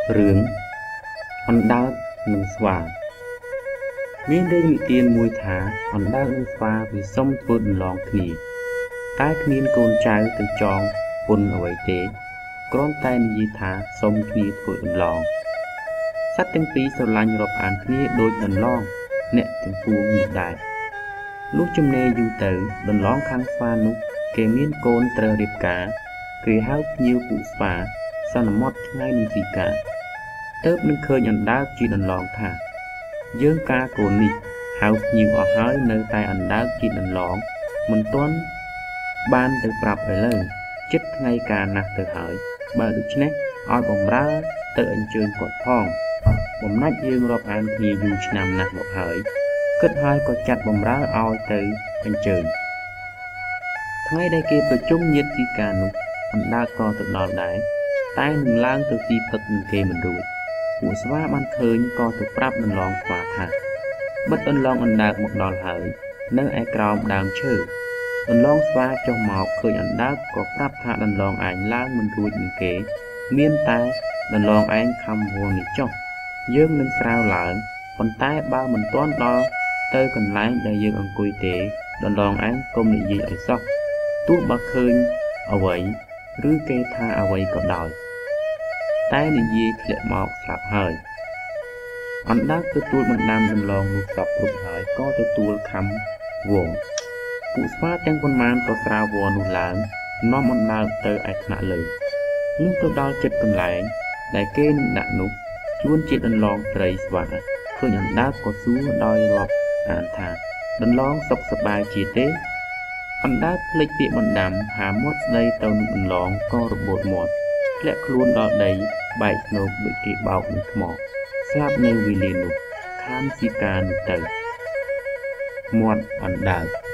រឿងអណ្ដើកនិងស្វាមានរឿងនិទានមួយថាអណ្ដើកនិងស្វាវាសុំធ្វើដំឡងគ្នាតែគ្មានកូនចៅទៅចងពុនអ្វីទេគ្រាន់តែនិយាយថាសុំគ្នាធ្វើដំឡងសត្វទាំងពីរស្រឡាញ់រាប់អានគ្នាដូចដំឡងអ្នកទាំងពួងនោះដែរលុះចំណេរយូរទៅដំឡងខាងស្វានោះគេមានកូនត្រូវរៀបការគេហៅភ្ញៀវពួកស្វាសន្មត់ថ្ងៃនឹងទីការទើបនឹងឃើញអណ្ដើកជាដំឡងថាយើងការកូននេះហៅភ្ញៀវអស់ហើយនៅតែអណ្ដើកជាដំឡងមិនទាន់បានទៅប្រាប់ឥឡូវចិត្តថ្ងៃការណាស់ទៅហើយបើដូច្នេះឲ្យបំរើទៅអញ្ជើញគាត់ផងបំណាច់យើងរាប់អានគ្នាយូរឆ្នាំណាស់មកហើយគិតហើយក៏ចាត់បំរើឲ្យទៅអញ្ជើញថ្ងៃដែលគេប្រជុំញាតិទីការនោះអណ្ដើកក៏ទៅដល់ដែរតែនឹងឡើងទៅទីផឹកនឹងគេមិនរួចពួកស្វាបានឃើញក៏ទៅប្រាប់ដំឡងស្វាថាបិទដំឡងអណ្ដើកមកដល់ហើយនៅឯក្រោមដើមឈើដំឡងស្វាចុះមកឃើញអណ្ដើកក៏ប្រាប់ថាដំឡងឯងឡើងមិនរួចនឹងគេមានតែដំឡងឯងខំវល់នេះចុះយើងនឹងស្រាវឡើងប៉ុន្តែបើមិនទាន់ដល់ទៅកន្លែងដែលយើងអង្គុយទេដំឡងឯងកុំនិយាយឲ្យសោះទោះបើឃើញអ្វីឬគេថាអ្វីក៏ដោយតែនិយាយធ្លាក់មកស្លាប់ហើយអណ្ដើកទទួលបណ្ដាំដំឡងនោះសពគ្រប់ហើយក៏ទទួលខំវងពួកស្វាទាំងប៉ុន្មានក៏ស្រាវវល់នោះឡើងនាំអណ្ដើកទៅឯថ្នាក់លើលុះទៅដល់ចិត្តកន្លែងដែលគេនឹងដាក់នោះជួនជាដំឡងស្រីស្វាឃើញអណ្ដើកក៏សួរដោយរាប់អានថាដំឡងសុខសប្បាយជាទេអណ្ដើកភ្លេចពាក្យបណ្ដាំហាមាត់ស្ដីទៅនឹងដំឡងក៏របូតមាត់ធ្លាក់ខ្លួនដល់ដីបែកស្នូកដូចគេបោកនឹងថ្មស្លាប់នៅវេលានោះខានស៊ីការនោះទៅមាត់អណ្ដើក